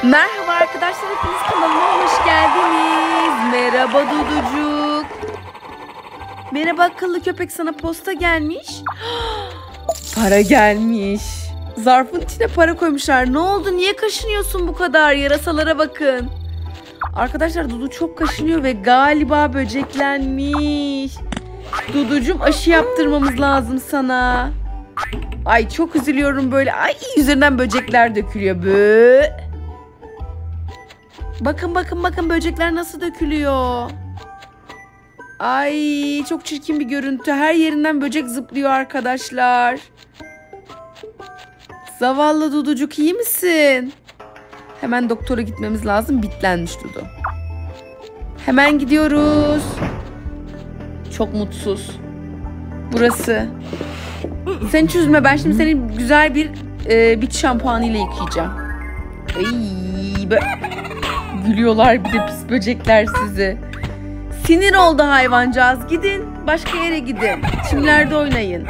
Merhaba arkadaşlar, hepiniz kanalıma hoş geldiniz. Merhaba Duducuk. Merhaba akıllı köpek, sana posta gelmiş. Para gelmiş. Zarfın içine para koymuşlar. Ne oldu? Niye kaşınıyorsun bu kadar? Yarasalara bakın. Arkadaşlar Dudu çok kaşınıyor ve galiba böceklenmiş. Duducum, aşı yaptırmamız lazım sana. Ay çok üzülüyorum böyle. Ay üzerinden böcekler dökülüyor. Bakın böcekler nasıl dökülüyor. Ay çok çirkin bir görüntü. Her yerinden böcek zıplıyor arkadaşlar. Zavallı Duducuk, iyi misin? Hemen doktora gitmemiz lazım. Bitlenmiş Dudu. Hemen gidiyoruz. Çok mutsuz. Burası. Sen hiç üzülme, ben şimdi seni güzel bir bit şampuanı ile yıkayacağım. Ay, gülüyorlar bir de pis böcekler sizi. Sinir oldu hayvancağız. Gidin başka yere gidin. Çimlerde oynayın.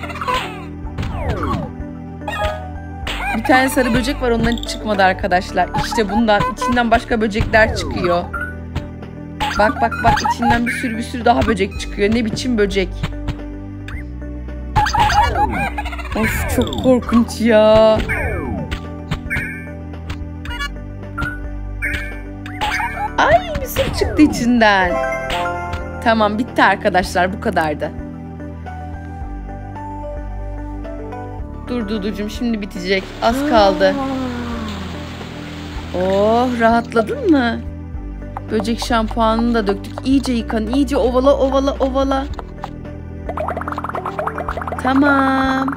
Bir tane sarı böcek var, ondan hiç çıkmadı arkadaşlar. İşte bundan, içinden başka böcekler çıkıyor. Bak içinden bir sürü daha böcek çıkıyor. Ne biçim böcek. Of çok korkunç ya. Ay bir sürü çıktı içinden. Tamam, bitti arkadaşlar, bu kadardı. Dur Duducum, şimdi bitecek. Az kaldı. Oh, rahatladın mı? Böcek şampuanını da döktük. İyice yıkan, iyice ovala. Tamam.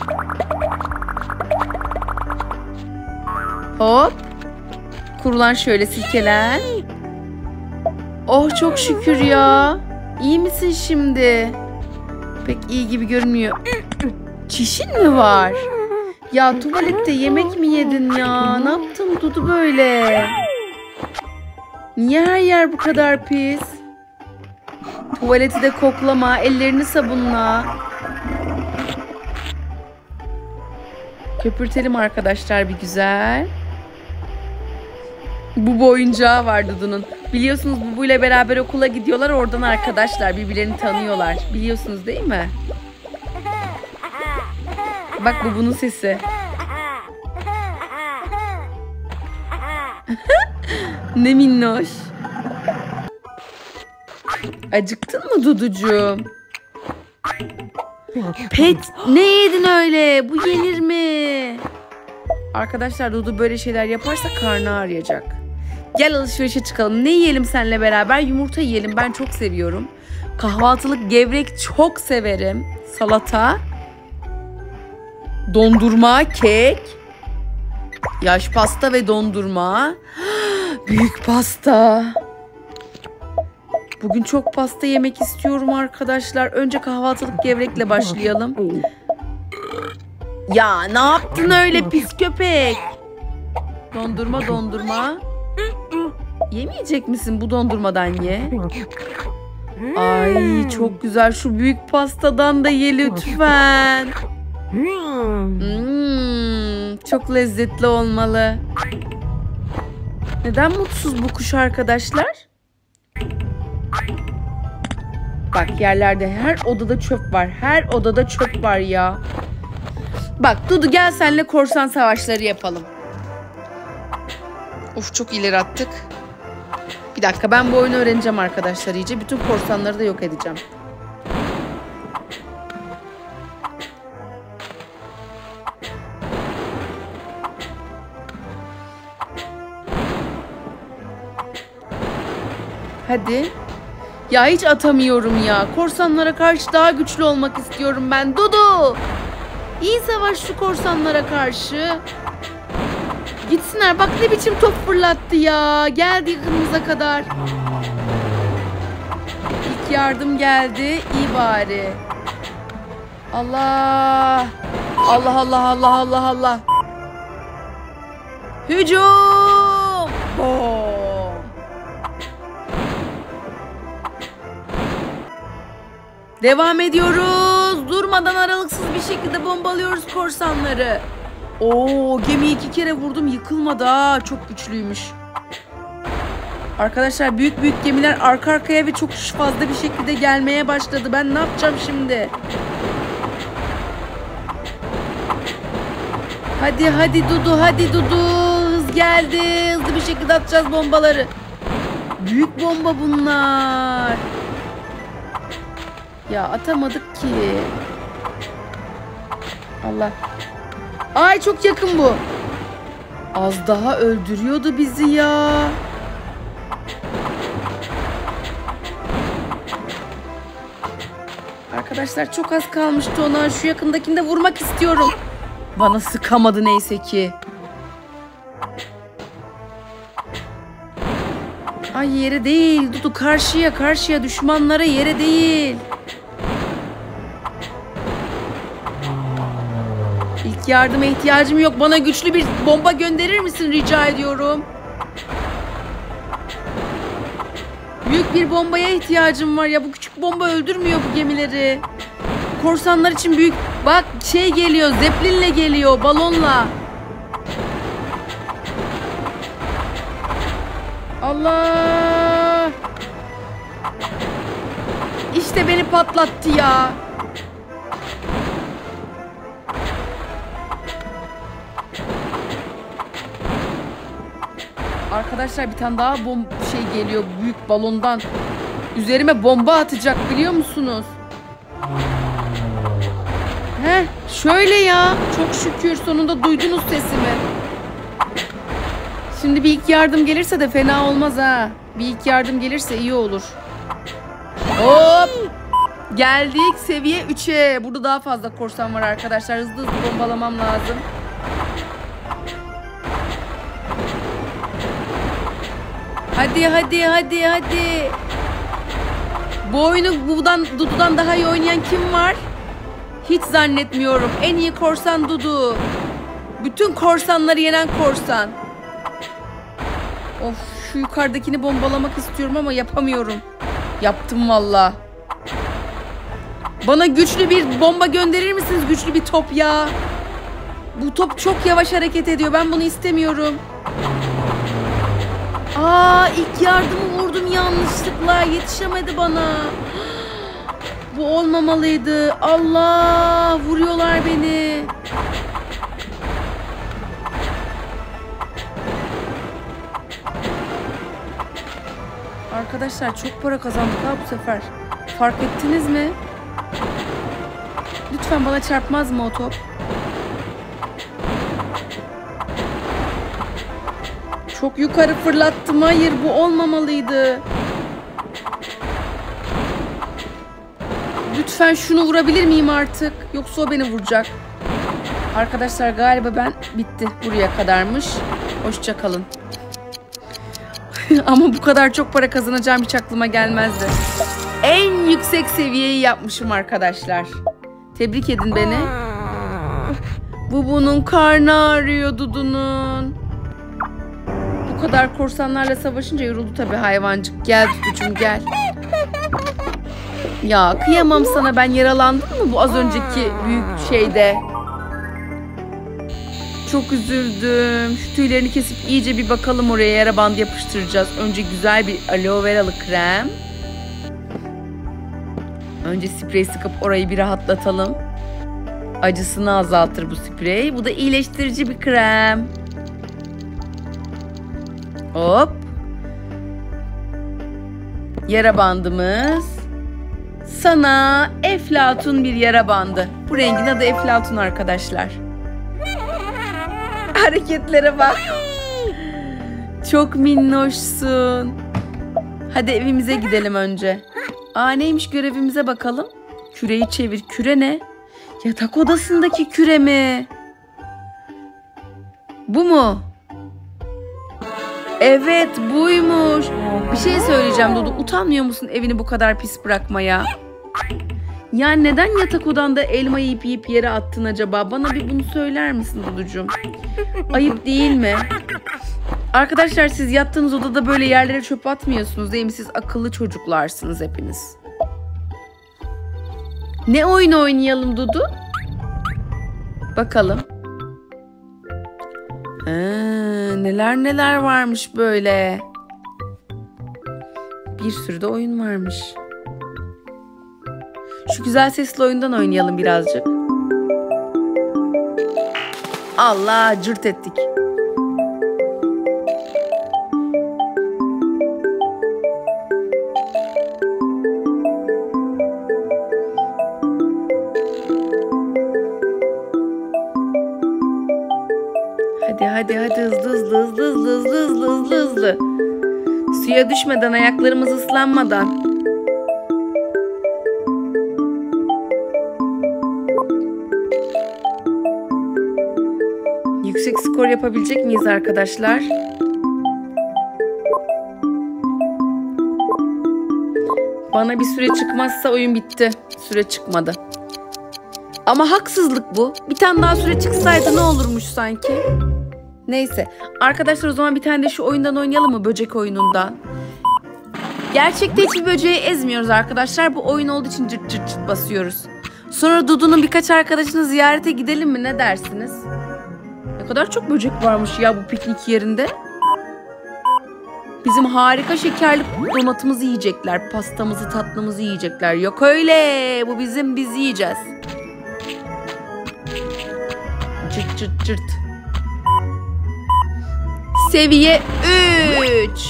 Hop. Kurulan şöyle silkelen. Oh çok şükür ya. İyi misin şimdi? Pek iyi gibi görünmüyor. Çişin mi var? Ya tuvalette yemek mi yedin ya? Ne yaptın Dudu böyle? Niye her yer bu kadar pis? Tuvaleti de koklama, ellerini sabunla. Köpürtelim arkadaşlar bir güzel. Bubu oyuncağı var Dudu'nun. Biliyorsunuz Bubu ile beraber okula gidiyorlar. Oradan arkadaşlar birbirlerini tanıyorlar. Biliyorsunuz değil mi? Bak Bubu'nun sesi. Ne minnoş. Acıktın mı Duducuğum? Pet, ne yedin öyle? Bu yenir mi? Arkadaşlar Dudu böyle şeyler yaparsa karnı ağrıyacak. Gel alışverişe çıkalım. Ne yiyelim seninle beraber? Yumurta yiyelim. Ben çok seviyorum. Kahvaltılık gevrek çok severim. Salata. Dondurma, kek. Yaş pasta ve dondurma. Büyük pasta. Bugün çok pasta yemek istiyorum arkadaşlar. Önce kahvaltılık gevrekle başlayalım. Ya ne yaptın öyle pis köpek? Dondurma. Yemeyecek misin? Bu dondurmadan ye. Ay çok güzel. Şu büyük pastadan da ye lütfen. Çok lezzetli olmalı. Neden mutsuz bu kuş arkadaşlar? Bak yerlerde, her odada çöp var. Her odada çöp var ya. Bak Dudu, gel seninle korsan savaşları yapalım. Of çok ileri attık. Bir dakika, ben bu oyunu öğreneceğim arkadaşlar iyice. Bütün korsanları da yok edeceğim. Hadi. Ya hiç atamıyorum ya. Korsanlara karşı daha güçlü olmak istiyorum ben. Dudu! İyi savaş şu korsanlara karşı. Gitsinler. Bak ne biçim top fırlattı ya. Geldi yakınımıza kadar. İlk yardım geldi. İyi bari. Allah. Allah. Hücum. Bom. Devam ediyoruz. Durmadan aralıksız bir şekilde bombalıyoruz korsanları. Oo, gemiyi 2 kere vurdum, yıkılmadı ha. Çok güçlüymüş. Arkadaşlar büyük büyük gemiler arka arkaya ve çok fazla bir şekilde gelmeye başladı. Ben ne yapacağım şimdi? Hadi hadi Dudu, hadi Dudu. Hız geldi. Hızlı bir şekilde atacağız bombaları. Büyük bomba bunlar. Ya atamadık ki. Allah. Ay çok yakın bu. Az daha öldürüyordu bizi ya. Arkadaşlar çok az kalmıştı ona. Şu yakındakini de vurmak istiyorum. Bana sıkamadı neyse ki. Ay yere değil Dudu, karşıya düşmanlara, yere değil. İlk yardıma ihtiyacım yok. Bana güçlü bir bomba gönderir misin rica ediyorum. Büyük bir bombaya ihtiyacım var ya. Bu küçük bomba öldürmüyor bu gemileri. Korsanlar için büyük. Bak şey geliyor. Zeppelin'le geliyor. Balonla. Allah. İşte beni patlattı ya. Arkadaşlar bir tane daha geliyor büyük balondan. Üzerime bomba atacak biliyor musunuz? Heh, şöyle ya. Çok şükür sonunda duydunuz sesimi. Şimdi bir ilk yardım gelirse de fena olmaz ha. Bir ilk yardım gelirse iyi olur. Hop! Geldik seviye 3'e. Burada daha fazla korsan var arkadaşlar. Hızlı hızlı bombalamam lazım. Hadi hadi hadi hadi. Bu oyunu Dudu'dan daha iyi oynayan kim var? Hiç zannetmiyorum. En iyi korsan Dudu. Bütün korsanları yenen korsan. Of, şu yukarıdakini bombalamak istiyorum ama yapamıyorum. Yaptım valla. Bana güçlü bir bomba gönderir misiniz? Güçlü bir top ya. Bu top çok yavaş hareket ediyor. Ben bunu istemiyorum. Aa, ilk yardımı vurdum yanlışlıkla. Yetişemedi bana. Bu olmamalıydı. Allah, vuruyorlar beni. Arkadaşlar çok para kazandık ha bu sefer. Fark ettiniz mi? Lütfen bana çarpmaz mı o top? Çok yukarı fırlattım. Hayır, bu olmamalıydı. Lütfen şunu vurabilir miyim artık? Yoksa o beni vuracak. Arkadaşlar galiba ben bitti. Buraya kadarmış. Hoşça kalın. Ama bu kadar çok para kazanacağım hiç aklıma gelmezdi. En yüksek seviyeyi yapmışım arkadaşlar. Tebrik edin beni. Bunun karnı ağrıyor Dudu'nun. Bu kadar korsanlarla savaşınca yoruldu tabii hayvancık. Gel Dudu'cum gel. Ya kıyamam sana, ben yaralandım mı bu az önceki büyük şeyde? Çok üzüldüm. Şu tüylerini kesip iyice bir bakalım oraya, yara bandı yapıştıracağız. Önce güzel bir aloe veralı krem. Önce sprey sıkıp orayı bir rahatlatalım. Acısını azaltır bu sprey. Bu da iyileştirici bir krem. Hop. Yara bandımız. Sana eflatun bir yara bandı. Bu rengin adı eflatun arkadaşlar. Hareketlere bak. Çok minnoşsun. Hadi evimize gidelim önce. Aa, neymiş görevimize bakalım. Küreyi çevir. Küre ne? Yatak odasındaki küre mi? Bu mu? Evet, buymuş. Bir şey söyleyeceğim Dudu. Utanmıyor musun evini bu kadar pis bırakmaya? Ya neden yatak odanda elma yiyip yere attın acaba? Bana bir bunu söyler misin Duducuğum? Ayıp değil mi? Arkadaşlar siz yattığınız odada böyle yerlere çöp atmıyorsunuz değil mi? Siz akıllı çocuklarsınız hepiniz. Ne oyun oynayalım Dudu? Bakalım. Neler neler varmış böyle. Bir sürü de oyun varmış. Şu güzel sesli oyundan oynayalım birazcık. Allah, cırt ettik. Hadi hızlı. Suya düşmeden, ayaklarımız ıslanmadan. Yüksek skor yapabilecek miyiz arkadaşlar? Bana bir süre çıkmazsa oyun bitti. Süre çıkmadı. Ama haksızlık bu. Bir tane daha süre çıksaydı ne olurmuş sanki? Neyse. Arkadaşlar o zaman bir tane de şu oyundan oynayalım mı? Böcek oyunundan. Gerçekte hiçbir böceği ezmiyoruz arkadaşlar. Bu oyun olduğu için cırt cırt cırt basıyoruz. Sonra Dudu'nun birkaç arkadaşını ziyarete gidelim mi? Ne dersiniz? Ne kadar çok böcek varmış ya bu piknik yerinde. Bizim harika şekerli donatımızı yiyecekler. Pastamızı, tatlımızı yiyecekler. Yok öyle. Bu bizim, biz yiyeceğiz. Cırt cırt cırt. Seviye 3.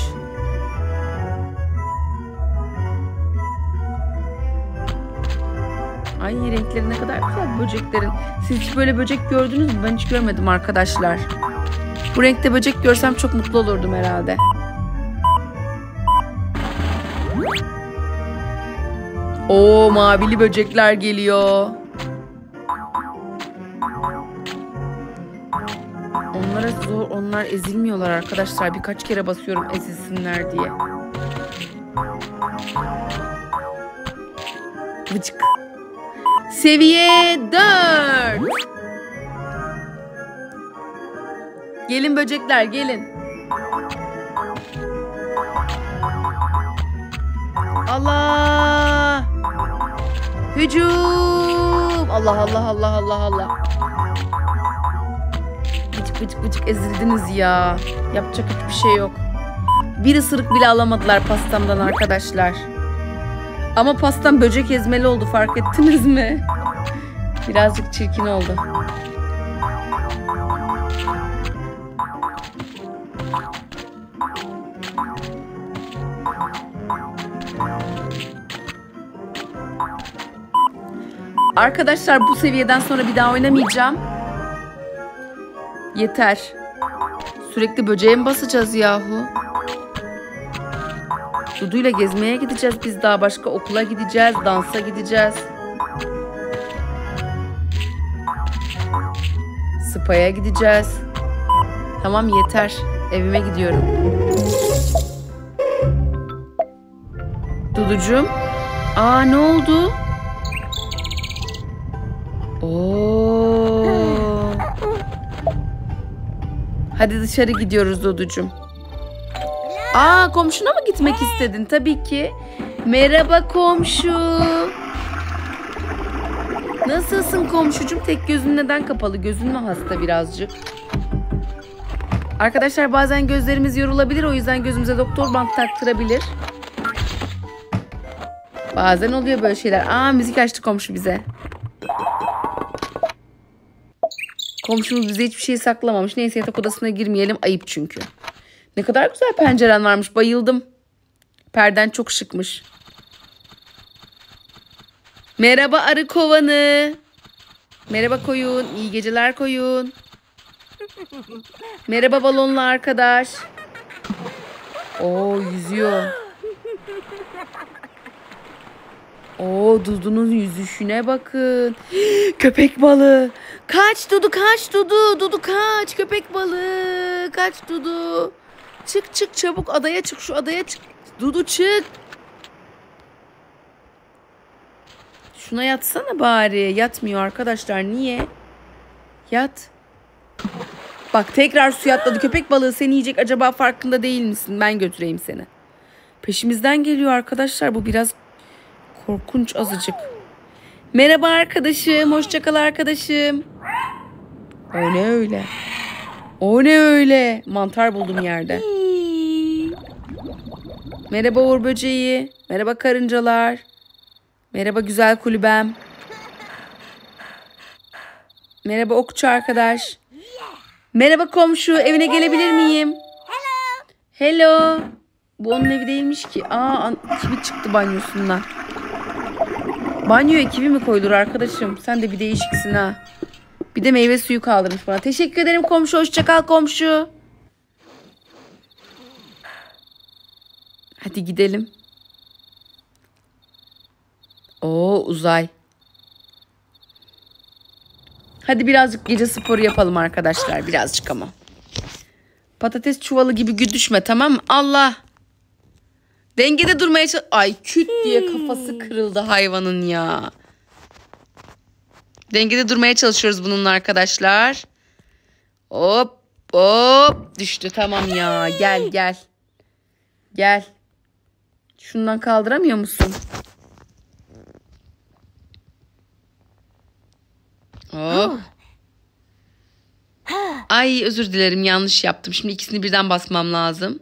Ay, renkleri ne kadar güzel böceklerin. Siz hiç böyle böcek gördünüz mü? Ben hiç görmedim arkadaşlar. Bu renkte böcek görsem çok mutlu olurdum herhalde. Oo, mavili böcekler geliyor. Onlara zor, onlar ezilmiyorlar arkadaşlar. Birkaç kere basıyorum ezilsinler diye. Vıcık. Seviye 4. Gelin böcekler, gelin. Allah! Hücum! Allah. Bıcık ezildiniz ya. Yapacak hiçbir şey yok. Bir ısırık bile alamadılar pastamdan arkadaşlar. Ama pastam böcek ezmeli oldu, fark ettiniz mi? Birazcık çirkin oldu. Arkadaşlar bu seviyeden sonra bir daha oynamayacağım. Yeter. Sürekli böceğe mi basacağız yahu? Dudu'yla gezmeye gideceğiz biz, daha başka okula gideceğiz, dansa gideceğiz. Spa'ya gideceğiz. Tamam, yeter. Evime gidiyorum. Duducuğum. Aa, ne oldu? Oo. Hadi dışarı gidiyoruz Duducuğum. Aa, komşuna mı gitmek istedin? Tabii ki. Merhaba komşu. Nasılsın komşucuğum? Tek gözün neden kapalı? Gözün mü hasta birazcık? Arkadaşlar bazen gözlerimiz yorulabilir. O yüzden gözümüze doktor bant taktırabilir. Bazen oluyor böyle şeyler. Aa, müzik açtı komşu bize. Komşumuz bize hiçbir şey saklamamış. Neyse, yatak odasına girmeyelim. Ayıp çünkü. Ne kadar güzel penceren varmış. Bayıldım. Perden çok şıkmış. Merhaba arı kovanı. Merhaba koyun. İyi geceler koyun. Merhaba balonlu arkadaş. Oo, yüzüyor. Oo, Dudu'nun yüzüşüne bakın. Köpek balığı. Kaç Dudu, kaç Dudu. Dudu kaç, köpek balığı. Kaç Dudu. Çık çabuk, adaya çık, şu adaya çık. Dudu çık. Şuna yatsana bari. Yatmıyor arkadaşlar. Niye? Yat. Bak, tekrar suya atladı. Köpek balığı seni yiyecek, acaba farkında değil misin? Ben götüreyim seni. Peşimizden geliyor arkadaşlar. Bu biraz korkunç azıcık. Merhaba arkadaşım. Hoşça kal arkadaşım. O ne öyle? O ne öyle? Mantar buldum yerde. Merhaba Uğur böceği. Merhaba karıncalar. Merhaba güzel kulübem. Merhaba okçu arkadaş. Merhaba komşu. Evine gelebilir miyim? Hello. Bu onun evi değilmiş ki. Kivi çıktı banyosundan. Banyoya kivi mi koyulur arkadaşım? Sen de bir değişiksin ha. Bir de meyve suyu kaldırmış bana. Teşekkür ederim komşu. Hoşça kal komşu. Hadi gidelim. Oo uzay. Hadi birazcık gece sporu yapalım arkadaşlar. Birazcık ama. Patates çuvalı gibi düşme, tamam mı? Allah. Dengede durmaya çalış... Ay küt diye kafası kırıldı hayvanın ya. Dengede durmaya çalışıyoruz bununla arkadaşlar. Hop hop. Düştü, tamam ya. Gel. Gel. Şundan kaldıramıyor musun? Hop. Ay özür dilerim, yanlış yaptım. Şimdi ikisini birden basmam lazım.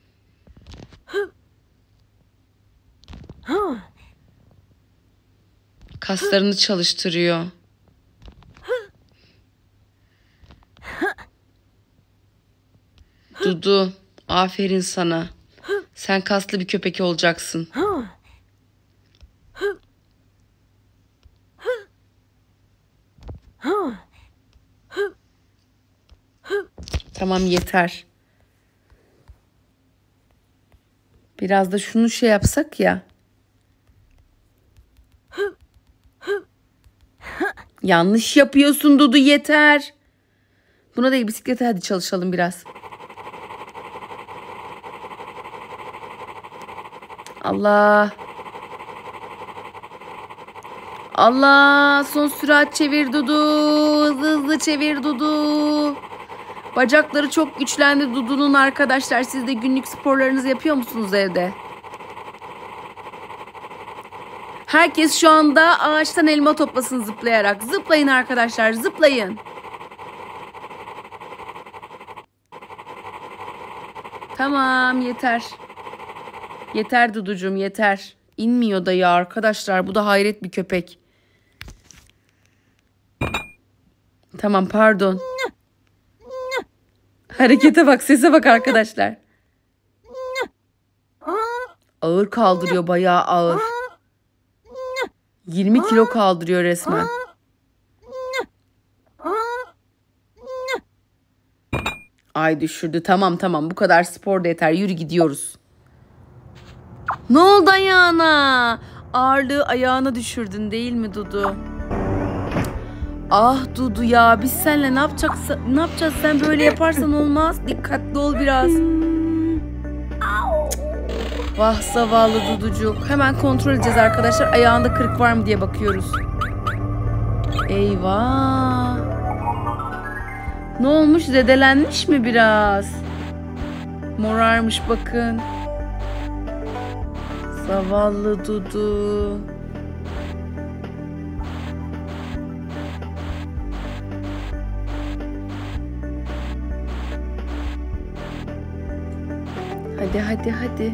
Kaslarını çalıştırıyor. Dudu, aferin sana. Sen kaslı bir köpek olacaksın. Tamam yeter. Biraz da şunu şey yapsak ya. Yanlış yapıyorsun Dudu, yeter. Buna değil, bisiklete hadi çalışalım biraz. Allah. Allah, son sürat çevir Dudu. Hızlı çevir Dudu. Bacakları çok güçlendi Dudu'nun arkadaşlar. Siz de günlük sporlarınızı yapıyor musunuz evde? Herkes şu anda ağaçtan elma toplasın zıplayarak. Zıplayın arkadaşlar, zıplayın. Tamam, yeter. Yeter Duducuğum, yeter. İnmiyor da ya arkadaşlar. Bu da hayret bir köpek. Tamam, pardon. Harekete bak, sese bak arkadaşlar. Ağır kaldırıyor, bayağı ağır. 20 kilo kaldırıyor resmen. Ay düşürdü. Tamam bu kadar spor da yeter. Yürü gidiyoruz. Ne oldu ayağına? Ağırlığı ayağına düşürdün değil mi Dudu? Ah Dudu ya, biz seninle ne yapacağız? Sen böyle yaparsan olmaz. Dikkatli ol biraz. Vah zavallı Duducuk. Hemen kontrol edeceğiz arkadaşlar. Ayağında kırık var mı diye bakıyoruz. Eyvah. Ne olmuş? Zedelenmiş mi biraz? Morarmış bakın. Zavallı Dudu. Hadi.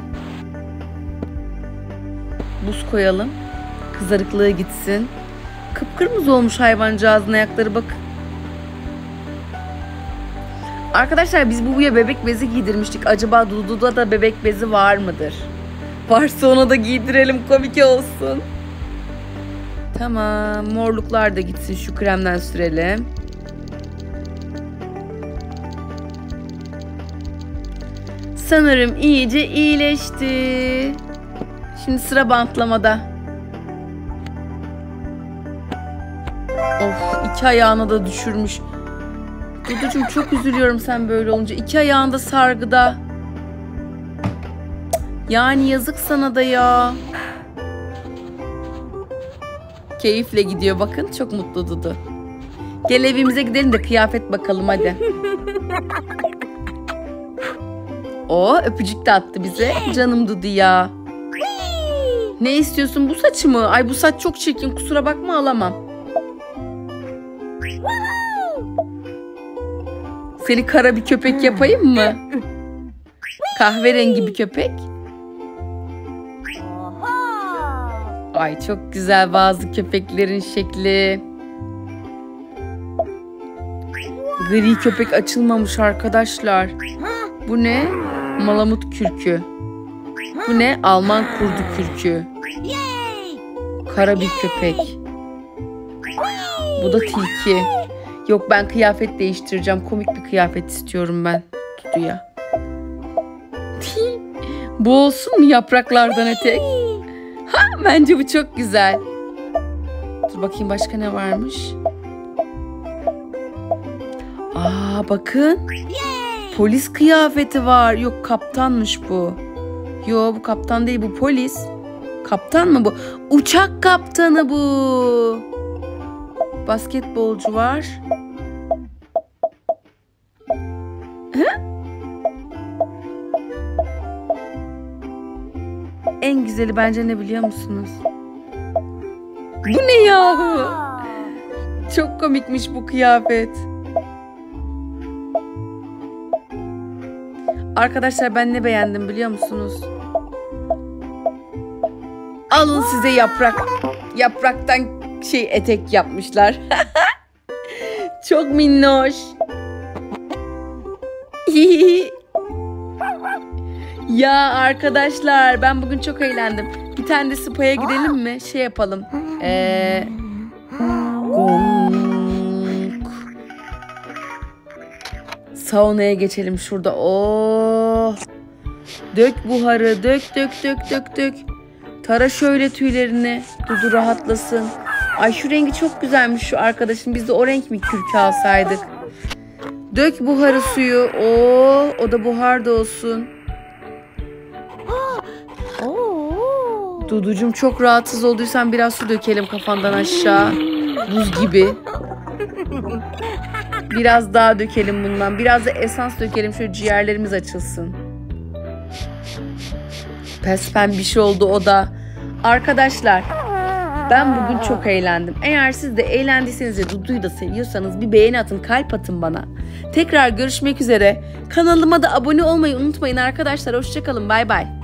Buz koyalım. Kızarıklığı gitsin. Kıpkırmızı olmuş hayvancağızın ayakları, bak. Arkadaşlar biz Bubu'ya bebek bezi giydirmiştik. Acaba Dudu'da da bebek bezi var mıdır? Varsa ona da giydirelim, komik olsun. Tamam, morluklar da gitsin, şu kremden sürelim. Sanırım iyice iyileşti. Şimdi sıra bantlamada. Of, 2 ayağına da düşürmüş. Duducuğum çok üzülüyorum sen böyle olunca. 2 ayağında sargıda. Yani yazık sana da ya. Keyifle gidiyor bakın, çok mutlu Dudu. Gel evimize gidelim de kıyafet bakalım hadi. O öpücük de attı bize. Canım Dudu ya. Ne istiyorsun, bu saçı mı? Ay bu saç çok çirkin, kusura bakma, alamam. Seni kara bir köpek yapayım mı? Kahverengi bir köpek. Ay çok güzel bazı köpeklerin şekli. Gri köpek açılmamış arkadaşlar. Bu ne? Malamut kürkü. Bu ne? Alman kurdu kürkü. Kara bir köpek. Bu da tilki. Yok ben kıyafet değiştireceğim. Komik bir kıyafet istiyorum ben Dudu'ya. Bu olsun mu yapraklardan etek? Ha, bence bu çok güzel. Dur bakayım başka ne varmış? Aa bakın. Polis kıyafeti var. Yok kaptanmış bu. Yok bu kaptan değil bu polis. Kaptan mı bu? Uçak kaptanı bu. Basketbolcu var. En güzeli bence ne biliyor musunuz? Bu ne yahu? Çok komikmiş bu kıyafet. Arkadaşlar ben ne beğendim biliyor musunuz? Alın size yaprak. Yapraktan etek yapmışlar. Çok minnoş. Ya arkadaşlar ben bugün çok eğlendim. Bir tane de spa'ya gidelim mi? Şey yapalım. Gong. Saunaya geçelim şurada. Oh. Dök buharı. Dök. Tara şöyle tüylerini. Dudu rahatlasın. Ay şu rengi çok güzelmiş şu arkadaşın. Biz de o renk mi kürkü alsaydık? Dök buharı suyu. Oh, o da buhar da olsun. Duducuğum çok rahatsız olduysan biraz su dökelim kafandan aşağı. Buz gibi. Biraz daha dökelim bundan. Biraz da esans dökelim. Şöyle ciğerlerimiz açılsın. Pembiş oldu o da. Arkadaşlar ben bugün çok eğlendim. Eğer siz de eğlendiyseniz ve Dudu'yu da seviyorsanız bir beğeni atın, kalp atın bana. Tekrar görüşmek üzere. Kanalıma da abone olmayı unutmayın arkadaşlar. Hoşça kalın. Bay bay.